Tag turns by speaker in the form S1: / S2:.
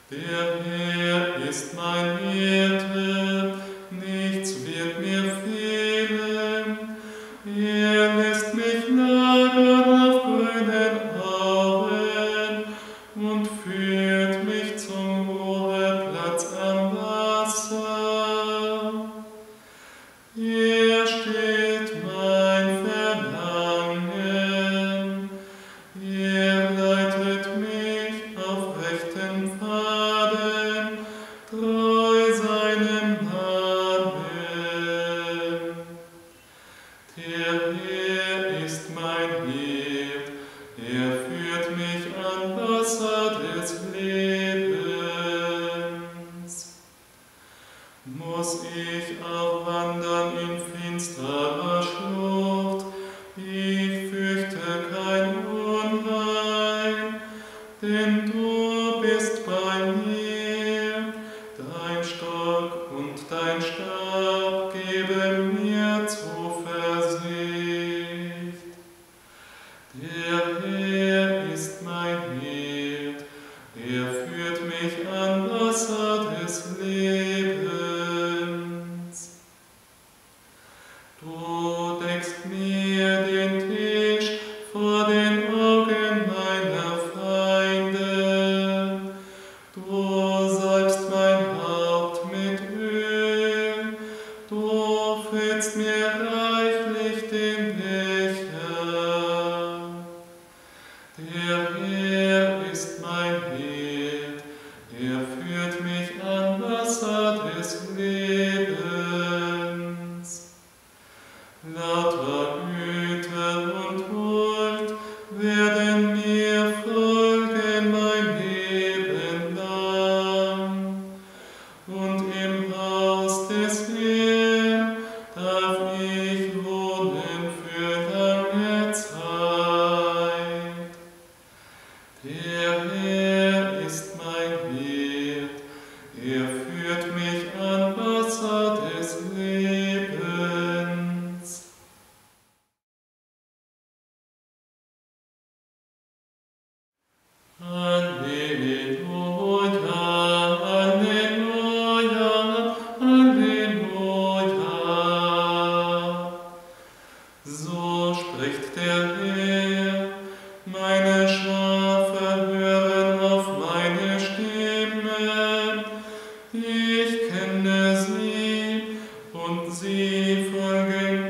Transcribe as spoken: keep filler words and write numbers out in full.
S1: Der Herr ist mein Hirte, nichts wird mir fehlen. Er lässt mich lagern auf grünen Auen und führt mich zum Ruheplatz am Wasser. Er stillt mein Verlangen, er leitet mich auf rechten Pfaden, treu seinem Namen. Der Herr ist mein Hirt, er führt mich an Wasser des Lebens. Muss ich auch wandern in finsterer Schlucht, ich fürchte kein Unheil, denn du bist bei mir, dein Stock und dein Stab geben mir Zuversicht. Der Herr ist mein Hirt, er führt mich an Wasser des Lebens. Du deckst mir den Tisch vor den Augen meiner Feinde. Du salbst mein Haupt mit Öl. Du füllst mir reichlich den Becher. Der Herr ist mein Hirt, er führt mich an Wasser des Lebens. Lauter Güte und Huld werden mir folgen mein Leben lang, und im Haus des Herrn darf ich wohnen für lange Zeit. Der Herr ist mein Hirt, er führt mich an Wasser des Lebens. Halleluja, Halleluja, Halleluja. So spricht der Herr, meine Schafe hören auf meine Stimme. Ich kenne sie und sie folgen